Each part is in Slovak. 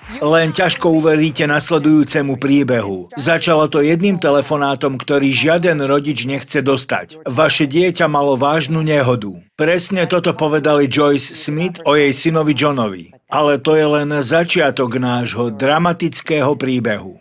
Len ťažko uveríte nasledujúcemu príbehu. Začalo to jedným telefonátom, ktorý žiaden rodič nechce dostať. Vaše dieťa malo vážnu nehodu. Presne toto povedali Joyce Smith o jej synovi Johnovi. Ale to je len začiatok nášho dramatického príbehu.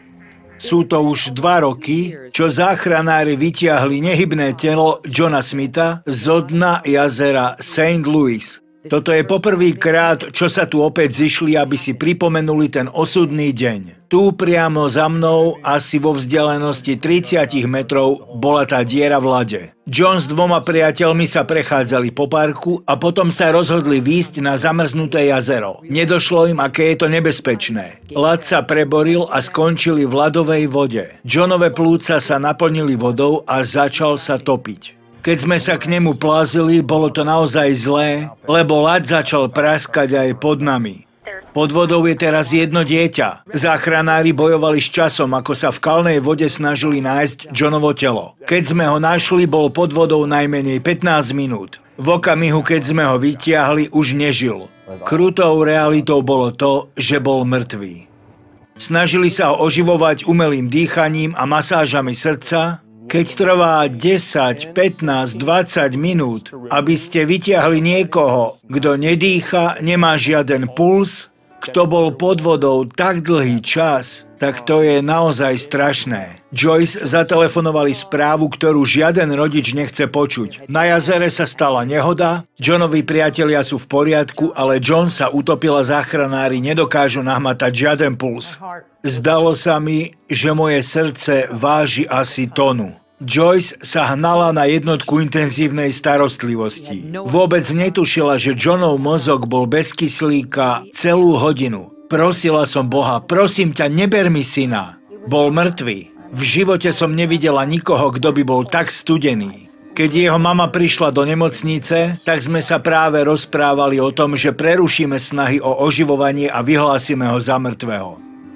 Sú to už 2 roky, čo záchranári vytiahli nehybné telo Johna Smitha zo dna jazera St. Louis. Toto je poprvýkrát, čo sa tu opäť zišli, aby si pripomenuli ten osudný deň. Tu priamo za mnou, asi vo vzdialenosti 30 metrov, bola tá diera v ľade. John s 2 priateľmi sa prechádzali po parku a potom sa rozhodli výjsť na zamrznuté jazero. Nedošlo im, aké je to nebezpečné. Ľad sa preboril a skončili v ľadovej vode. Johnove plúca sa naplnili vodou a začal sa topiť. Keď sme sa k nemu plázili, bolo to naozaj zlé, lebo ľad začal praskať aj pod nami. Pod vodou je teraz jedno dieťa. Záchranári bojovali s časom, ako sa v kalnej vode snažili nájsť Johnovo telo. Keď sme ho našli, bol pod vodou najmenej 15 minút. V okamihu, keď sme ho vytiahli, už nežil. Krutou realitou bolo to, že bol mŕtvý. Snažili sa ho oživovať umelým dýchaním a masážami srdca. Keď trvá 10, 15, 20 minút, aby ste vytiahli niekoho, kto nedýcha, nemá žiaden puls, kto bol pod vodou tak dlhý čas, tak to je naozaj strašné. Joyce zatelefonovali správu, ktorú žiaden rodič nechce počuť. Na jazere sa stala nehoda, Johnovi priatelia sú v poriadku, ale John sa utopil a záchranári nedokážu nahmatať žiaden puls. Zdalo sa mi, že moje srdce váži asi tonu. Joyce sa hnala na jednotku intenzívnej starostlivosti. Vôbec netušila, že Johnov mozog bol bez kyslíka celú hodinu. Prosila som Boha, prosím ťa, neber mi syna. Bol mŕtvy. V živote som nevidela nikoho, kto by bol tak studený. Keď jeho mama prišla do nemocnice, tak sme sa práve rozprávali o tom, že prerušíme snahy o oživovanie a vyhlásime ho za mŕtvého.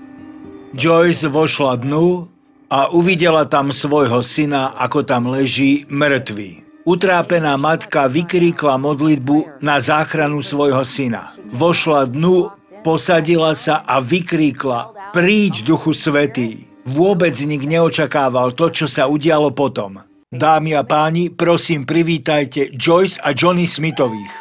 Joyce vošla dnu a uvidela tam svojho syna, ako tam leží mŕtvy. Utrápená matka vykríkla modlitbu na záchranu svojho syna. Vošla dnu, posadila sa a vykríkla: Príď, Duchu Svätý. Vôbec nik neočakával to, čo sa udialo potom. Dámy a páni, prosím, privítajte Joyce a Johnny Smithových.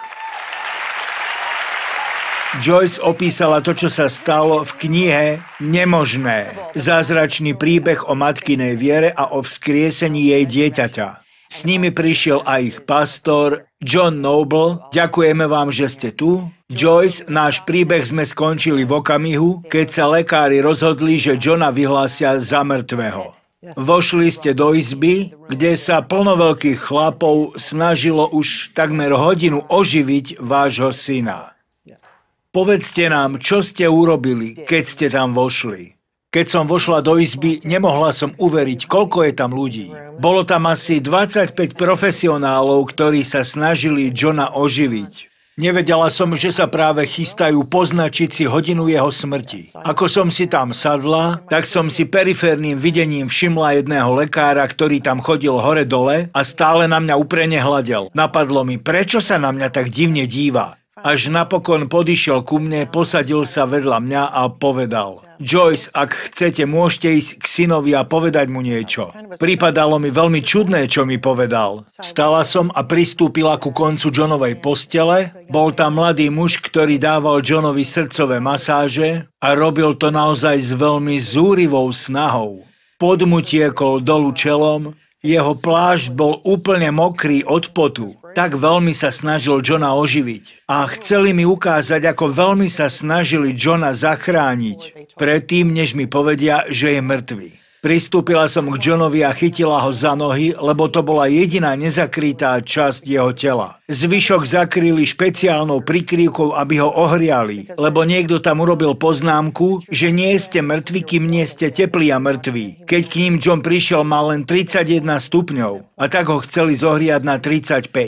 Joyce opísala to, čo sa stalo v knihe Nemožné. Zázračný príbeh o matkinej viere a o vzkriesení jej dieťaťa. S nimi prišiel aj ich pastor John Noble. Ďakujeme vám, že ste tu. Joyce, náš príbeh sme skončili v okamihu, keď sa lekári rozhodli, že Johna vyhlásia za mŕtvého. Vošli ste do izby, kde sa plno veľkých chlapov snažilo už takmer hodinu oživiť vášho syna. Povedzte nám, čo ste urobili, keď ste tam vošli. Keď som vošla do izby, nemohla som uveriť, koľko je tam ľudí. Bolo tam asi 25 profesionálov, ktorí sa snažili Johna oživiť. Nevedela som, že sa práve chystajú poznačiť si hodinu jeho smrti. Ako som si tam sadla, tak som si periférnym videním všimla jedného lekára, ktorý tam chodil hore-dole a stále na mňa úprene hľadel. Napadlo mi, prečo sa na mňa tak divne díva. Až napokon podišiel ku mne, posadil sa vedľa mňa a povedal: Joyce, ak chcete, môžete ísť k synovi a povedať mu niečo. Pripadalo mi veľmi čudné, čo mi povedal. Vstala som a pristúpila ku koncu Johnovej postele. Bol tam mladý muž, ktorý dával Johnovi srdcové masáže a robil to naozaj s veľmi zúrivou snahou. Pod mu tiekol dolu čelom, jeho plášť bol úplne mokrý od potu. Tak veľmi sa snažil Johna oživiť. A chceli mi ukázať, ako veľmi sa snažili Johna zachrániť, predtým, než mi povedia, že je mŕtvy. Pristúpila som k Johnovi a chytila ho za nohy, lebo to bola jediná nezakrytá časť jeho tela. Zvyšok zakryli špeciálnou prikrývkou, aby ho ohriali, lebo niekto tam urobil poznámku, že nie ste mŕtvi, kým nie ste teplí a mŕtvi. Keď k ním John prišiel, mal len 31 stupňov a tak ho chceli zohriať na 35.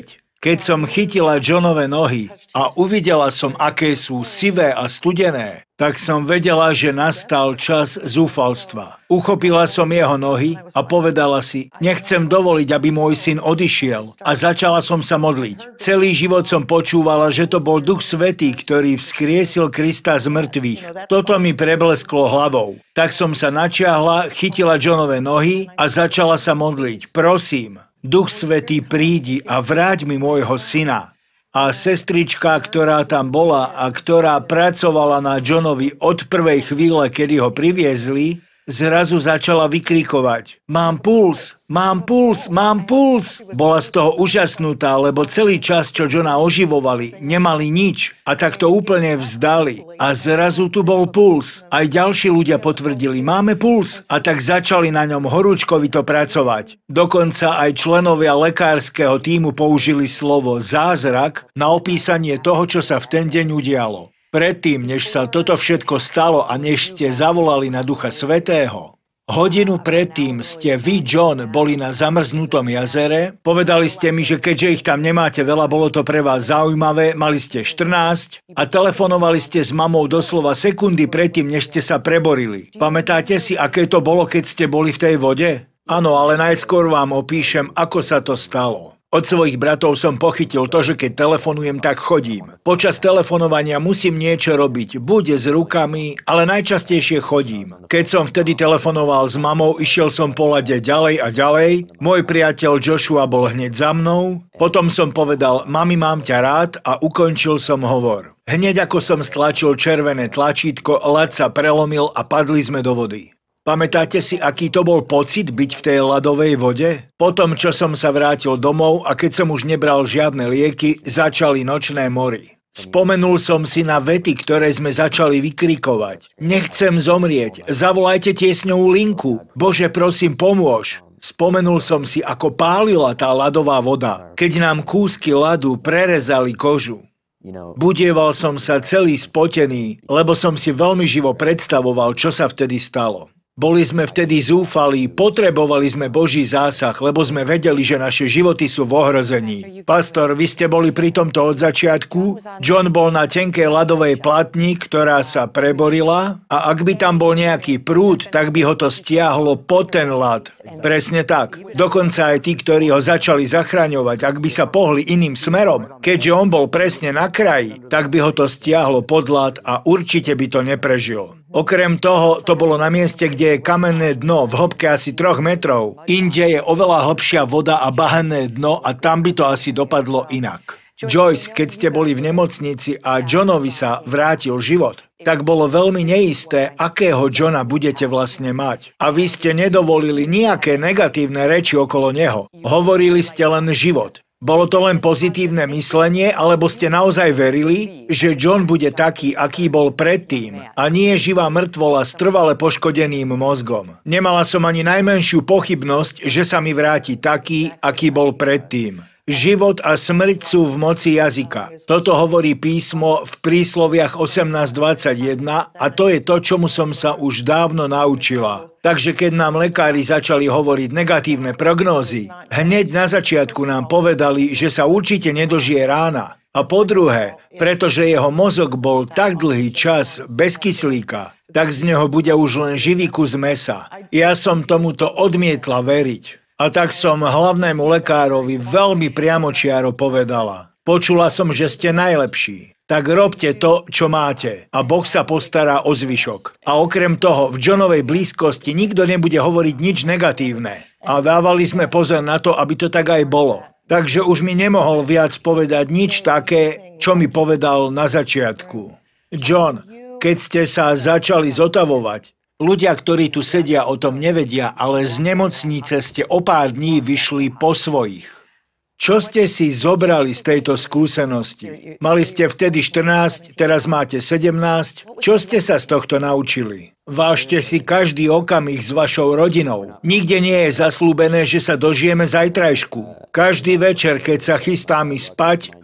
Keď som chytila Johnove nohy a uvidela som, aké sú sivé a studené, tak som vedela, že nastal čas zúfalstva. Uchopila som jeho nohy a povedala si, nechcem dovoliť, aby môj syn odišiel. A začala som sa modliť. Celý život som počúvala, že to bol Duch Svätý, ktorý vzkriesil Krista z mŕtvych. Toto mi preblesklo hlavou. Tak som sa načiahla, chytila Johnove nohy a začala sa modliť. Prosím, Duch Svätý, prídi a vráť mi môjho syna. A sestrička, ktorá tam bola a ktorá pracovala na Johnovi od prvej chvíle, kedy ho priviezli, zrazu začala vykrikovať. Mám puls, mám puls, mám puls. Bola z toho úžasnutá, lebo celý čas, čo Johna oživovali, nemali nič a tak to úplne vzdali. A zrazu tu bol puls. Aj ďalší ľudia potvrdili, máme puls. A tak začali na ňom horúčkovito pracovať. Dokonca aj členovia lekárskeho tímu použili slovo zázrak na opísanie toho, čo sa v ten deň udialo. Predtým, než sa toto všetko stalo a než ste zavolali na Ducha Svätého, hodinu predtým ste vy, John, boli na zamrznutom jazere, povedali ste mi, že keďže ich tam nemáte veľa, bolo to pre vás zaujímavé, mali ste 14 a telefonovali ste s mamou doslova sekundy predtým, než ste sa preborili. Pamätáte si, aké to bolo, keď ste boli v tej vode? Áno, ale najskôr vám opíšem, ako sa to stalo. Od svojich bratov som pochytil to, že keď telefonujem, tak chodím. Počas telefonovania musím niečo robiť, buď s rukami, ale najčastejšie chodím. Keď som vtedy telefonoval s mamou, išiel som po lade ďalej a ďalej. Môj priateľ Joshua bol hneď za mnou. Potom som povedal, mami, mám ťa rád a ukončil som hovor. Hneď ako som stlačil červené tlačítko, ľad sa prelomil a padli sme do vody. Pamätáte si, aký to bol pocit byť v tej ľadovej vode? Potom, čo som sa vrátil domov a keď som už nebral žiadne lieky, začali nočné mory. Spomenul som si na vety, ktoré sme začali vykrikovať. Nechcem zomrieť, zavolajte tiesňovú linku. Bože, prosím, pomôž. Spomenul som si, ako pálila tá ľadová voda, keď nám kúsky ľadu prerezali kožu. Budieval som sa celý spotený, lebo som si veľmi živo predstavoval, čo sa vtedy stalo. Boli sme vtedy zúfalí, potrebovali sme Boží zásah, lebo sme vedeli, že naše životy sú v ohrození. Pastor, vy ste boli pri tomto od začiatku? John bol na tenkej ľadovej platni, ktorá sa preborila a ak by tam bol nejaký prúd, tak by ho to stiahlo po ten ľad. Presne tak. Dokonca aj tí, ktorí ho začali zachraňovať, ak by sa pohli iným smerom, keďže on bol presne na kraji, tak by ho to stiahlo pod ľad a určite by to neprežil. Okrem toho, to bolo na mieste, kde je kamenné dno v hĺbke asi 3 metrov. Inde je oveľa hlbšia voda a bahenné dno a tam by to asi dopadlo inak. Joyce, keď ste boli v nemocnici a Johnovi sa vrátil život, tak bolo veľmi neisté, akého Johna budete vlastne mať. A vy ste nedovolili nejaké negatívne reči okolo neho. Hovorili ste len život. Bolo to len pozitívne myslenie, alebo ste naozaj verili, že John bude taký, aký bol predtým a nie živá mŕtvola s trvale poškodeným mozgom. Nemala som ani najmenšiu pochybnosť, že sa mi vráti taký, aký bol predtým. Život a smrť sú v moci jazyka. Toto hovorí písmo v prísloviach 18:21 a to je to, čomu som sa už dávno naučila. Takže keď nám lekári začali hovoriť negatívne prognózy, hneď na začiatku nám povedali, že sa určite nedožije rána. A po druhé, pretože jeho mozog bol tak dlhý čas bez kyslíka, tak z neho bude už len živý kus mäsa. Ja som tomuto odmietla veriť. A tak som hlavnému lekárovi veľmi priamočiaro povedala. Počula som, že ste najlepší. Tak robte to, čo máte a Boh sa postará o zvyšok. A okrem toho, v Johnovej blízkosti nikto nebude hovoriť nič negatívne. A dávali sme pozor na to, aby to tak aj bolo. Takže už mi nemohol viac povedať nič také, čo mi povedal na začiatku. John, keď ste sa začali zotavovať, ľudia, ktorí tu sedia, o tom nevedia, ale z nemocnice ste o pár dní vyšli po svojich. Čo ste si zobrali z tejto skúsenosti? Mali ste vtedy 14, teraz máte 17. Čo ste sa z tohto naučili? Vážte si každý okamih s vašou rodinou. Nikde nie je zasľúbené, že sa dožijeme zajtrajšku. Každý večer, keď sa chystám ísť spať,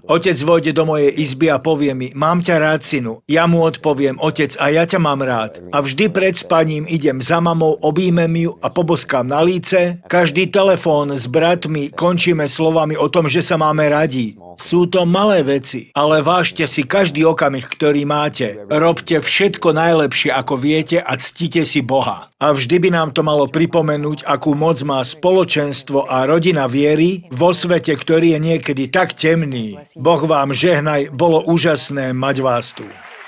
Otec vôjde do mojej izby a povie mi, mám ťa rád, synu. Ja mu odpoviem, otec, a ja ťa mám rád. A vždy pred spaním idem za mamou, objímem ju a poboskám na líce. Každý telefón s bratmi končíme slovami o tom, že sa máme radi. Sú to malé veci, ale vážte si každý okamih, ktorý máte. Robte všetko najlepšie, ako viete a ctite si Boha. A vždy by nám to malo pripomenúť, akú moc má spoločenstvo a rodina viery vo svete, ktorý je niekedy tak temný. Boh vám žehnaj, bolo úžasné mať vás tu.